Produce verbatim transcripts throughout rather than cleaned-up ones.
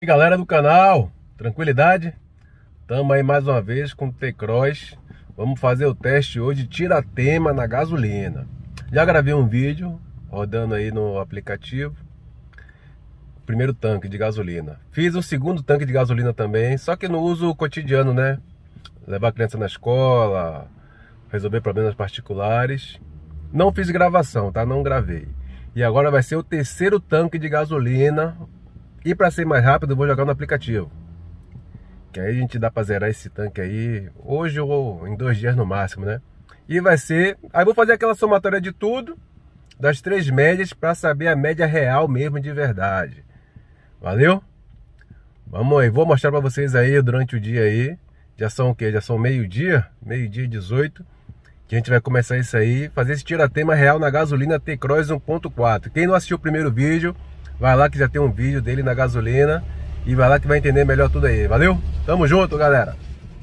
E galera do canal, tranquilidade? Tamo aí mais uma vez com o T-Cross. Vamos fazer o teste hoje, tira-tema na gasolina. Já gravei um vídeo rodando aí no aplicativo. Primeiro tanque de gasolina. Fiz o segundo tanque de gasolina também, só que no uso cotidiano, né? Levar a criança na escola, resolver problemas particulares. Não fiz gravação, tá? Não gravei. E agora vai ser o terceiro tanque de gasolina. E para ser mais rápido, eu vou jogar no aplicativo. Que aí a gente dá para zerar esse tanque aí hoje ou em dois dias no máximo, né? E vai ser... Aí vou fazer aquela somatória de tudo, das três médias, para saber a média real mesmo de verdade. Valeu? Vamos aí, vou mostrar para vocês aí durante o dia aí. Já são o quê? Já são meio-dia, meio-dia e dezoito. Que a gente vai começar isso aí, fazer esse tira-tema real na gasolina T-Cross um ponto quatro. Quem não assistiu o primeiro vídeo, vai lá que já tem um vídeo dele na gasolina. E vai lá que vai entender melhor tudo aí, valeu? Tamo junto, galera.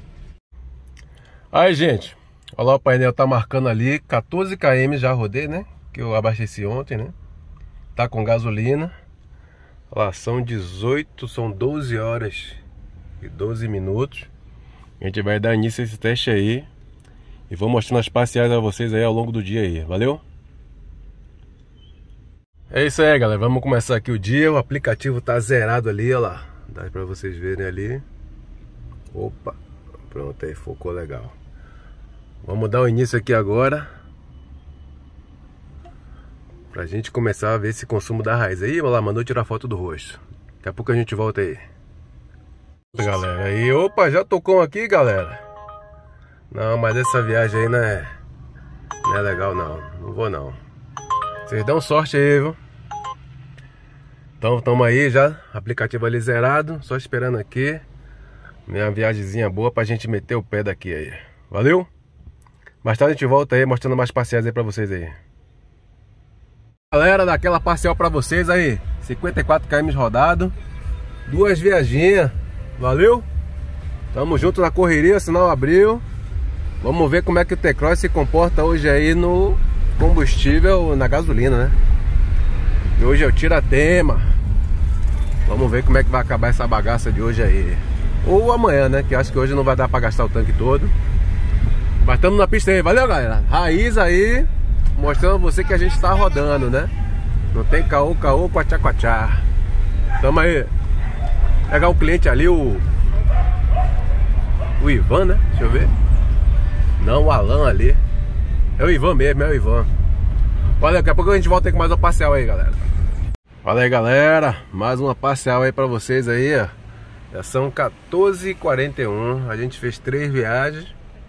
Aí, gente, olha lá, o painel tá marcando ali quatorze quilômetros, já rodei, né? Que eu abasteci ontem, né? Tá com gasolina. Olha lá, são dezoito, são doze horas e doze minutos. A gente vai dar início a esse teste aí. E vou mostrando as parciais a vocês aí ao longo do dia aí, valeu? É isso aí, galera, vamos começar aqui o dia. O aplicativo tá zerado ali, olha lá. Dá pra vocês verem ali. Opa, pronto, aí focou legal. Vamos dar o início aqui agora, pra gente começar a ver esse consumo da raiz. Aí, olha lá, mandou tirar foto do rosto. Daqui a pouco a gente volta aí. Galera, aí, opa, já tocou aqui, galera. Não, mas essa viagem aí não é, não é legal não, não vou não. Vocês dão sorte aí, viu? Então, estamos aí já, aplicativo ali zerado, só esperando aqui. Minha viagemzinha boa pra gente meter o pé daqui aí. Valeu? Mais tarde a gente volta aí, mostrando mais parciais aí pra vocês aí. Galera, daquela parcial pra vocês aí, cinquenta e quatro quilômetros rodado, duas viaginhas, valeu? Tamo junto na correria, sinal abriu. Vamos ver como é que o T-Cross se comporta hoje aí no combustível, na gasolina, né? E hoje eu tira-tema. Vamos ver como é que vai acabar essa bagaça de hoje aí. Ou amanhã, né? Que acho que hoje não vai dar pra gastar o tanque todo. Mas estamos na pista aí, valeu, galera? Raiz aí, mostrando a você que a gente tá rodando, né? Não tem caô, caô, quachá, quachá. Tamo aí. Pegar o cliente ali, o... O Ivan, né? Deixa eu ver. Não, o Alan ali. É o Ivan mesmo, é o Ivan. Valeu, daqui a pouco a gente volta aí com mais uma parcial aí, galera. Fala aí, galera. Mais uma parcial aí pra vocês aí, ó. Já são quatorze e quarenta e um. A gente fez três viagens.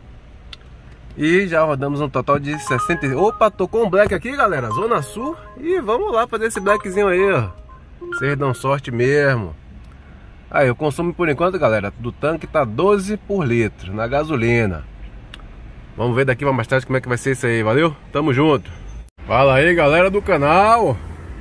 E já rodamos um total de sessenta. Opa, tocou um black aqui, galera. Zona Sul. E vamos lá fazer esse blackzinho aí, ó. Vocês dão sorte mesmo. Aí, o consumo por enquanto, galera, do tanque tá doze por litro na gasolina. Vamos ver daqui pra mais tarde como é que vai ser isso aí, valeu? Tamo junto. Fala aí, galera do canal.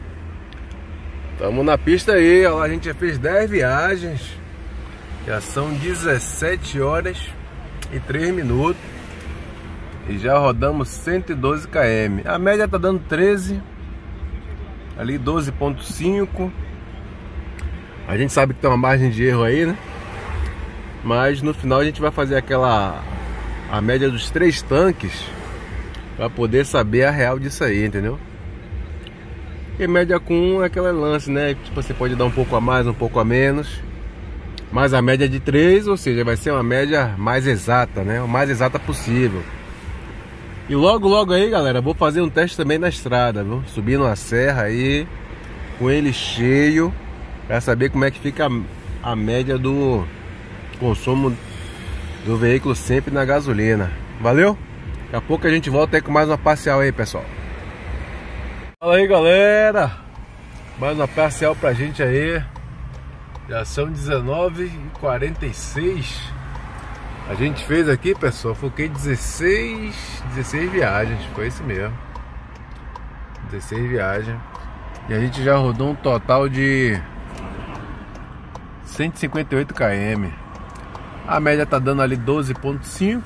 Tamo na pista aí, ó, a gente já fez dez viagens. Já são dezessete horas e três minutos. E já rodamos cento e doze quilômetros. A média tá dando treze. Ali doze ponto cinco. A gente sabe que tem uma margem de erro aí, né? Mas no final a gente vai fazer aquela... a média dos três tanques, para poder saber a real disso aí, entendeu? E média com um é aquele lance, né? Tipo, você pode dar um pouco a mais, um pouco a menos. Mas a média de três, ou seja, vai ser uma média mais exata, né? O mais exata possível. E logo, logo aí, galera, vou fazer um teste também na estrada, viu? Subindo a serra aí, com ele cheio, para saber como é que fica a, a média do consumo do veículo sempre na gasolina. Valeu? Daqui a pouco a gente volta aí com mais uma parcial aí, pessoal. Fala aí, galera. Mais uma parcial pra gente aí. Já são dezenove e quarenta e seis. A gente fez aqui, pessoal, foquei dezesseis, dezesseis viagens. Foi isso mesmo, dezesseis viagens. E a gente já rodou um total de cento e cinquenta e oito quilômetros. A média tá dando ali doze ponto cinco.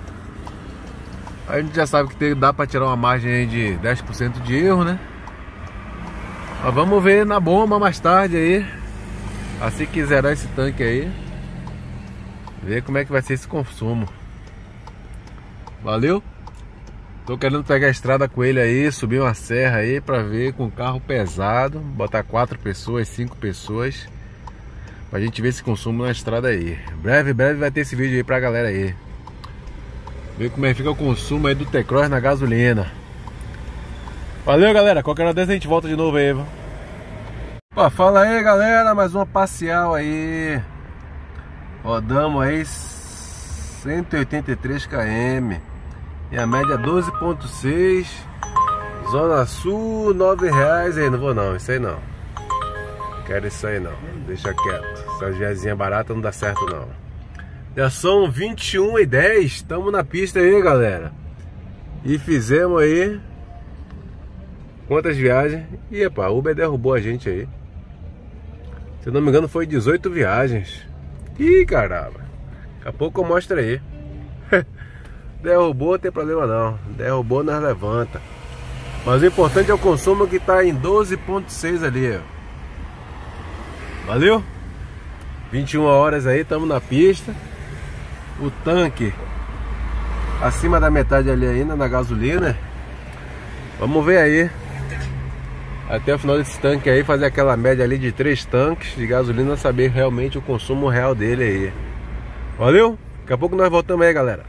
A gente já sabe que dá pra tirar uma margem aí de dez por cento de erro, né? Mas vamos ver na bomba mais tarde aí Assim que zerar esse tanque aí, ver como é que vai ser esse consumo. Valeu? Tô querendo pegar a estrada com ele aí, subir uma serra aí pra ver com carro pesado, botar quatro pessoas, cinco pessoas, pra gente ver esse consumo na estrada aí. Breve, breve vai ter esse vídeo aí pra galera aí. Ver como é que fica o consumo aí do T-Cross na gasolina. Valeu, galera, qualquer hora dessa a gente volta de novo aí, viu? Pô, fala aí, galera, mais uma parcial aí. Rodamos aí cento e oitenta e três quilômetros e a média doze ponto seis. Zona Sul, nove reais. Aí, não vou não, isso aí não. Quero isso aí não, deixa quieto. Essa viazinha barata não dá certo não. Já são vinte e uma e dez. Estamos na pista aí, galera. E fizemos aí quantas viagens? E epa, a Uber derrubou a gente aí. Se não me engano foi dezoito viagens. Ih, caramba. Daqui a pouco eu mostro aí. Derrubou, não tem problema não. Derrubou, nós levanta. Mas o importante é o consumo que está em doze ponto seis ali, ó. Valeu? vinte e uma horas aí, estamos na pista. O tanque acima da metade ali ainda na gasolina. Vamos ver aí até o final desse tanque aí, fazer aquela média ali de três tanques de gasolina, saber realmente o consumo real dele aí. Valeu? Daqui a pouco nós voltamos aí, galera.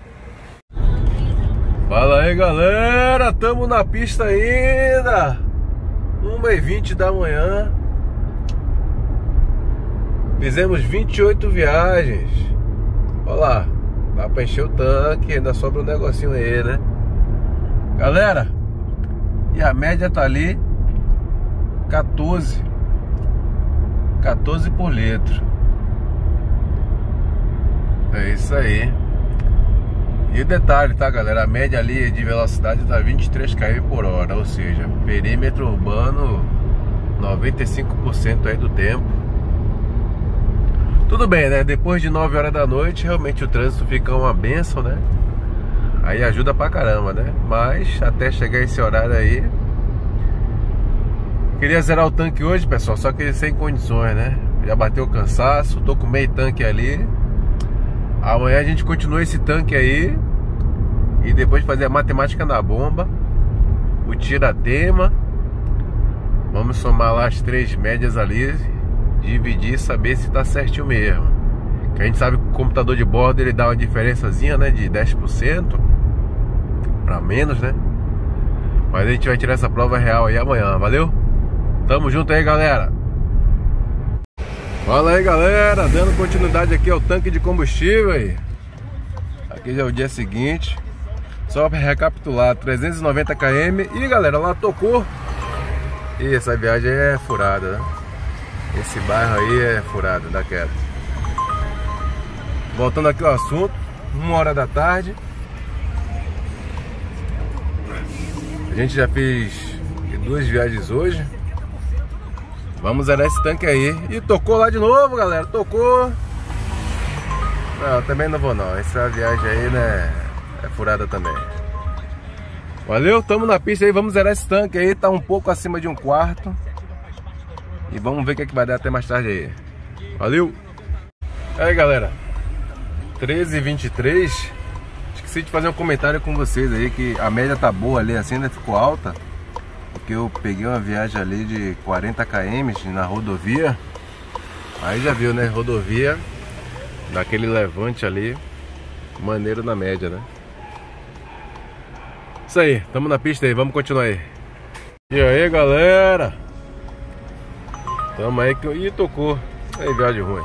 Fala aí, galera, tamo na pista ainda. uma e vinte da manhã. Fizemos vinte e oito viagens. Olha lá, dá pra encher o tanque, ainda sobra um negocinho aí, né? Galera, e a média tá ali quatorze por litro. É isso aí. E detalhe, tá, galera? A média ali de velocidade tá vinte e três quilômetros por hora, ou seja, perímetro urbano noventa e cinco por cento aí do tempo. Tudo bem, né? Depois de nove horas da noite, realmente o trânsito fica uma benção, né? Aí ajuda pra caramba, né? Mas até chegar esse horário aí, queria zerar o tanque hoje, pessoal, só que sem condições, né? Já bateu o cansaço, tô com meio tanque ali. Amanhã a gente continua esse tanque aí e depois fazer a matemática na bomba, o tiratema. Vamos somar lá as três médias ali, dividir e saber se tá certinho mesmo. Que a gente sabe que o computador de bordo ele dá uma diferençazinha, né, de dez por cento para menos, né? Mas a gente vai tirar essa prova real aí amanhã, valeu? Tamo junto aí, galera. Fala aí, galera, dando continuidade aqui ao tanque de combustível aí. Aqui já é o dia seguinte. Só para recapitular, trezentos e noventa quilômetros. E galera, lá tocou. E essa viagem é furada, né? Esse bairro aí é furado, dá quieto. Voltando aqui ao assunto, uma hora da tarde. A gente já fez duas viagens hoje. Vamos zerar esse tanque aí. E tocou lá de novo, galera. Tocou. Não, também não vou não. Essa viagem aí, né, é furada também. Valeu, tamo na pista aí. Vamos zerar esse tanque aí. Tá um pouco acima de um quarto. E vamos ver o que, é que vai dar até mais tarde aí. Valeu. Aí, galera, treze e vinte e três. Esqueci de fazer um comentário com vocês aí, que a média tá boa ali, assim, né? Ficou alta. Porque eu peguei uma viagem ali de quarenta quilômetros na rodovia. Aí já viu, né? Rodovia, daquele levante ali, maneiro na média, né? Isso aí, tamo na pista aí, vamos continuar aí. E aí, galera, tamo aí que... Ih, tocou. Aí, viagem ruim.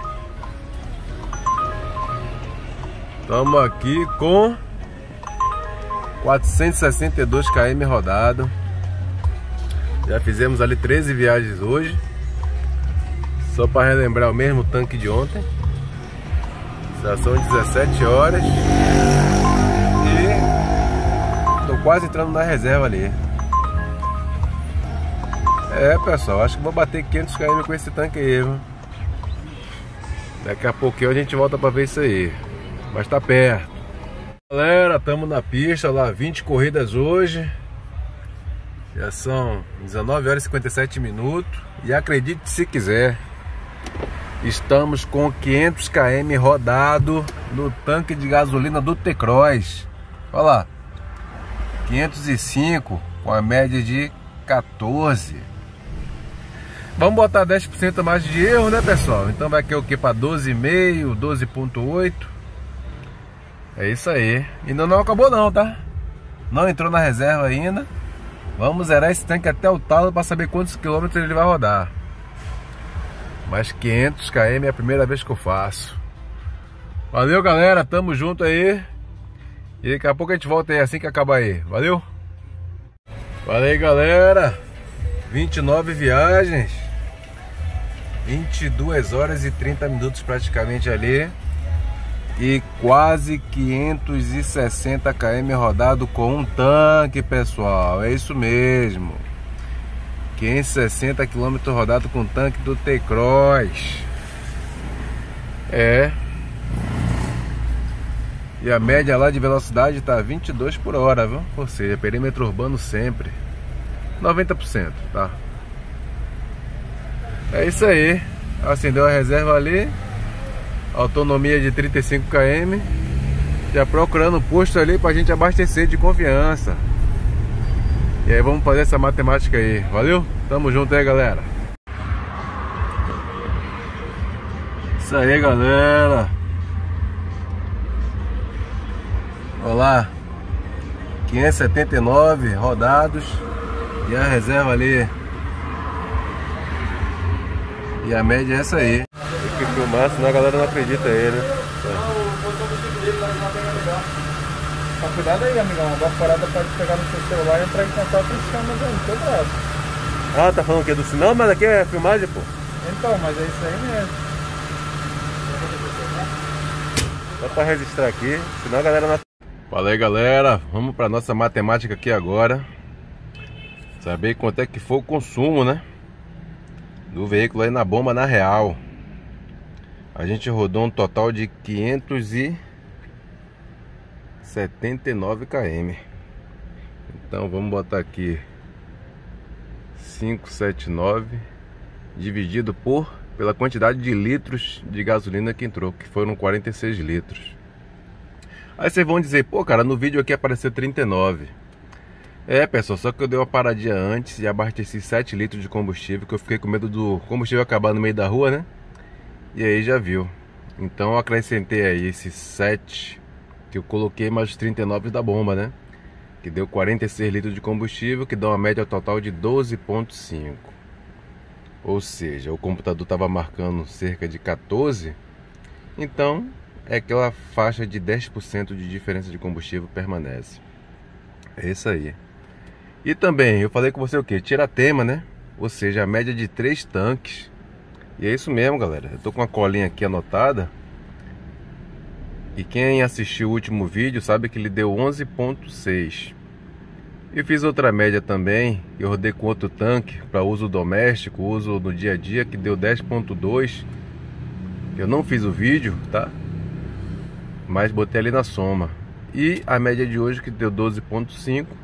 Tamo aqui com quatrocentos e sessenta e dois quilômetros rodado. Já fizemos ali treze viagens hoje. Só para relembrar o mesmo tanque de ontem. Já são dezessete horas. E tô quase entrando na reserva ali. É, pessoal, acho que vou bater quinhentos quilômetros com esse tanque aí, viu? Daqui a pouquinho a gente volta para ver isso aí. Mas tá perto. Galera, estamos na pista lá, vinte corridas hoje. Já são dezenove horas e cinquenta e sete minutos. E acredite se quiser, Estamos com quinhentos quilômetros rodado no tanque de gasolina do T-Cross. Olha lá, quinhentos e cinco com a média de quatorze. Vamos botar dez por cento mais de erro, né, pessoal? Então vai aqui o que para doze vírgula cinco, doze ponto oito. É isso aí. Ainda não acabou não, tá? Não entrou na reserva ainda. Vamos zerar esse tanque até o talo para saber quantos quilômetros ele vai rodar. Mas quinhentos quilômetros é a primeira vez que eu faço. Valeu, galera, tamo junto aí. E daqui a pouco a gente volta aí assim que acabar aí. Valeu? Valeu, galera. vinte e nove viagens, vinte e duas horas e trinta minutos praticamente ali. E quase quinhentos e sessenta quilômetros rodado com um tanque, pessoal. É isso mesmo. quinhentos e sessenta quilômetros rodado com o tanque do T-Cross. É. E a média lá de velocidade tá vinte e dois por hora, viu? Ou seja, perímetro urbano sempre noventa por cento, tá? É isso aí. Acendeu a reserva ali. Autonomia de trinta e cinco quilômetros. Já procurando um posto ali pra gente abastecer de confiança. E aí vamos fazer essa matemática aí. Valeu? Tamo junto aí, galera. Isso aí, galera. Olha lá, quinhentos e setenta e nove rodados. E a reserva ali. E a média é essa aí. Tem que filmar, senão a galera não acredita aí, né? Mas cuidado aí, amigão. A parada pode pegar no seu celular e entrar em contato e chama no seu braço. Ah, tá falando que é do sinal, mas aqui é filmagem, pô. Então, mas é isso aí mesmo. Só pra registrar aqui, senão a galera não... Fala aí, galera. Vamos pra nossa matemática aqui agora. Saber quanto é que foi o consumo, né? Do veículo aí na bomba na real. A gente rodou um total de quinhentos e setenta e nove quilômetros. Então vamos botar aqui quinhentos e setenta e nove dividido por pela quantidade de litros de gasolina que entrou, que foram quarenta e seis litros. Aí vocês vão dizer, pô, cara, no vídeo aqui apareceu trinta e nove. É, pessoal, só que eu dei uma paradinha antes e abasteci sete litros de combustível, que eu fiquei com medo do combustível acabar no meio da rua, né? E aí já viu. Então eu acrescentei aí esses sete que eu coloquei mais os trinta e nove da bomba, né? Que deu quarenta e seis litros de combustível, que dá uma média total de doze ponto cinco. Ou seja, o computador estava marcando cerca de quatorze. Então é aquela faixa de dez por cento de diferença de combustível permanece. É isso aí. E também, eu falei com você o que? Tiratema, né? Ou seja, a média de três tanques. E é isso mesmo, galera. Eu tô com uma colinha aqui anotada. E quem assistiu o último vídeo sabe que ele deu onze ponto seis. Eu fiz outra média também. Eu rodei com outro tanque para uso doméstico, uso no dia a dia, que deu dez ponto dois. Eu não fiz o vídeo, tá? Mas botei ali na soma. E a média de hoje que deu doze ponto cinco.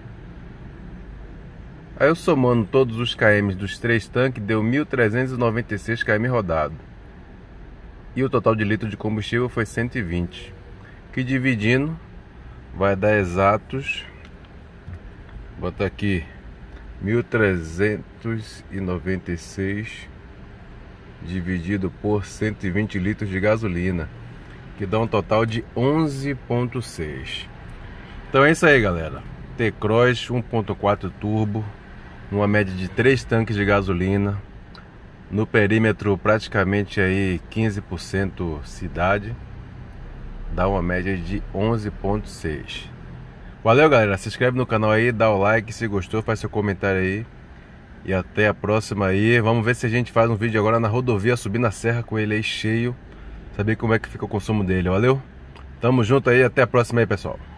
Aí eu somando todos os km dos três tanques, deu mil trezentos e noventa e seis quilômetros rodado. E o total de litro de combustível foi cento e vinte. Que dividindo vai dar exatos, bota aqui, mil trezentos e noventa e seis dividido por cento e vinte litros de gasolina, que dá um total de onze ponto seis. Então é isso aí, galera. T-Cross um ponto quatro turbo, uma média de três tanques de gasolina, no perímetro praticamente aí quinze por cento cidade, dá uma média de onze ponto seis. Valeu, galera, se inscreve no canal aí, dá o like, se gostou faz seu comentário aí. E até a próxima aí. Vamos ver se a gente faz um vídeo agora na rodovia, subindo a serra com ele aí cheio, saber como é que fica o consumo dele. Valeu? Tamo junto aí, até a próxima aí, pessoal.